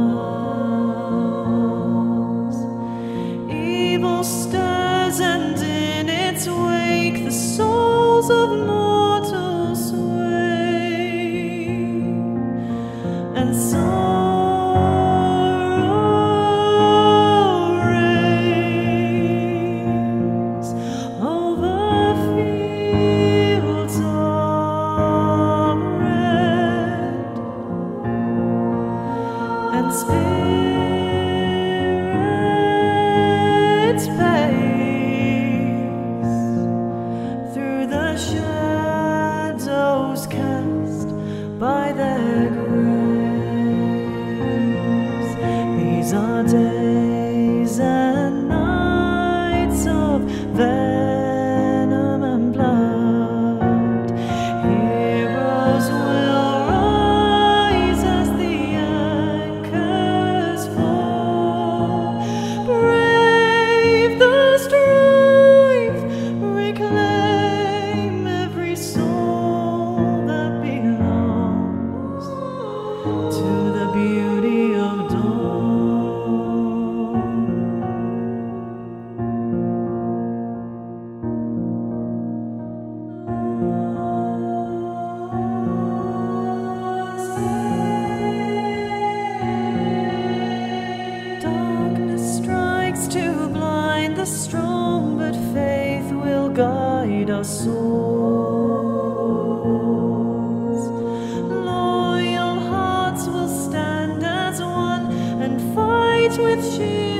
Evil stirs, and in its wake the souls of mortals sway, and sorrow reigns over fields of red, and spirits pace through the shadows cast by their graves. These are days and nights of venom and blood. Heroes will rise as the anchors fall. Brave the strife, reclaim every soul that belongs to the beauty of dawn. Darkness strikes to blind the strong, but faith will guide our souls. Loyal hearts will stand as one and fight with shield